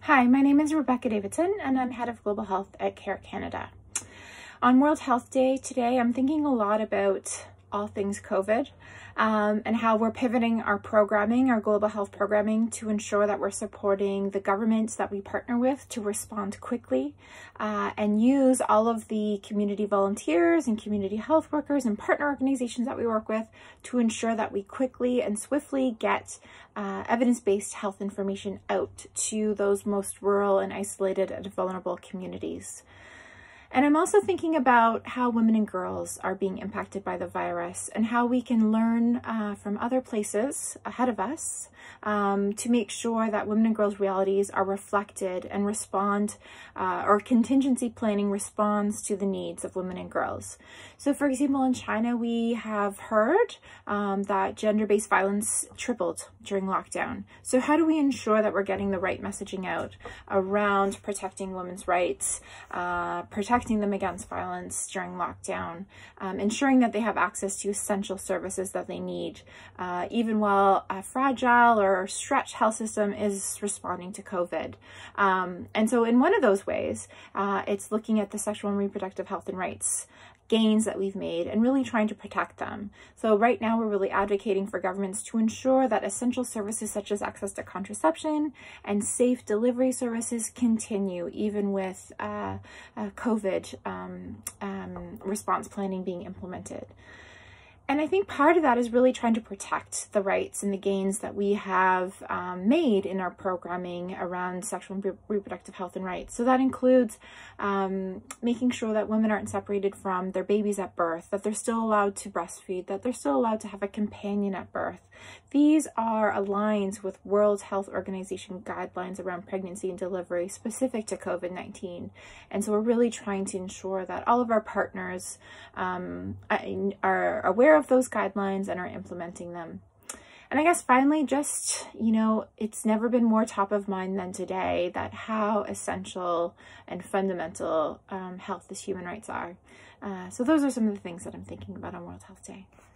Hi, my name is Rebecca Davidson and I'm Head of Global Health at CARE Canada. On World Health Day today, I'm thinking a lot about all things COVID and how we're pivoting our programming, our global health programming, to ensure that we're supporting the governments that we partner with to respond quickly and use all of the community volunteers and community health workers and partner organizations that we work with to ensure that we quickly and swiftly get evidence-based health information out to those most rural and isolated and vulnerable communities. And I'm also thinking about how women and girls are being impacted by the virus and how we can learn from other places ahead of us to make sure that women and girls' realities are reflected and respond, or contingency planning responds to the needs of women and girls. So for example, in China, we have heard that gender-based violence tripled during lockdown. So how do we ensure that we're getting the right messaging out around protecting women's rights, protecting them against violence during lockdown, ensuring that they have access to essential services that they need, even while a fragile or stretched health system is responding to COVID. And so in one of those ways, it's looking at the sexual and reproductive health and rights gains that we've made and really trying to protect them. So right now we're really advocating for governments to ensure that essential services such as access to contraception and safe delivery services continue even with COVID response planning being implemented. And I think part of that is really trying to protect the rights and the gains that we have made in our programming around sexual and reproductive health and rights. So that includes making sure that women aren't separated from their babies at birth, that they're still allowed to breastfeed, that they're still allowed to have a companion at birth. These are aligned with World Health Organization guidelines around pregnancy and delivery specific to COVID-19. And so we're really trying to ensure that all of our partners are aware of those guidelines and are implementing them. And I guess finally, just, it's never been more top of mind than today that how essential and fundamental health as human rights are. So those are some of the things that I'm thinking about on World Health Day.